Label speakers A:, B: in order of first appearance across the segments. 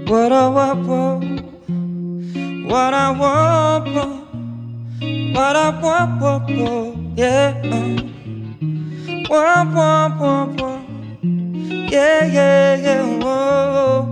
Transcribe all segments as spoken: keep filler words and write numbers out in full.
A: What I want, what I want, what I want, yeah. What, what, what, what, yeah, yeah, yeah. Whoa.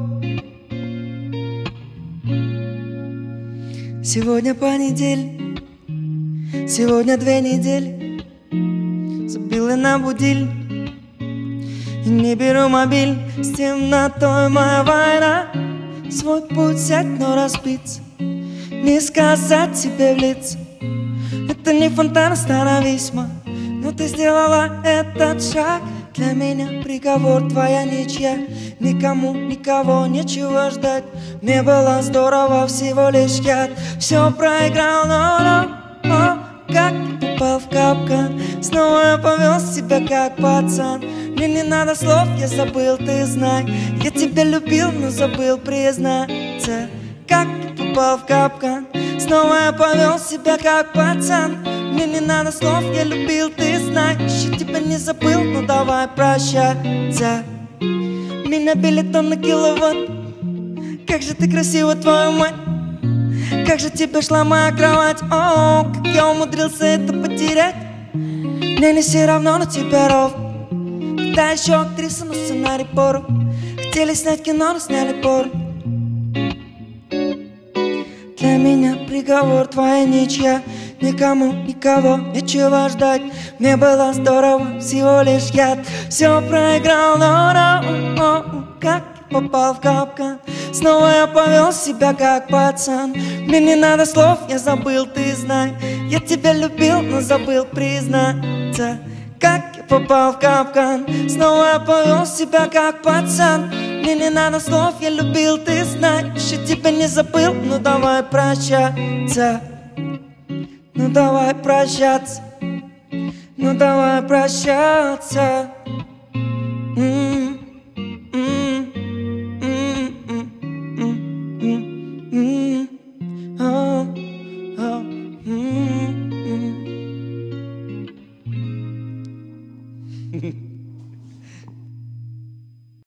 A: Сегодня понедельник, сегодня две недели забила на будильник и не беру мобиль. С темнотой моя война. Свой путь сядь, но разбиться, не сказать тебе в лицо. Это не фонтан, остановись, ма. Но ты сделала этот шаг. Для меня приговор, твоя ничья. Никому, никого, нечего ждать. Мне было здорово, всего лишь я все проиграл, но, но, но как попал в капкан. Снова я повел себя как пацан. Мне не надо слов, я забыл, ты знай. Я тебя любил, но забыл признаться. Как попал в капкан. Снова я повел себя как пацан. Мне не надо слов, я любил, ты знай. Еще тебя не забыл, ну давай прощаться. Меня били тонны киловатт. Как же ты красива, твою мать. Как же тебе шла моя кровать. О, как я умудрился это потерять. Мне не все равно на тебя ровно. Да еще актриса, но сценарий пору. Хотели снять кино, но сняли порно. Для меня приговор, твоя ничья. Никому, никого, нечего ждать. Мне было здорово, всего лишь я все проиграл, но, но, но как я попал в капкан. Снова я повел себя как пацан. Мне не надо слов, я забыл, ты знай. Я тебя любил, но забыл признаться. Как я попал в капкан. Снова я повел себя как пацан. Мне не надо слов, я любил, ты знай. Еще тебя не забыл, ну давай прощаться. Ну давай прощаться. Ну давай прощаться. М-м-м.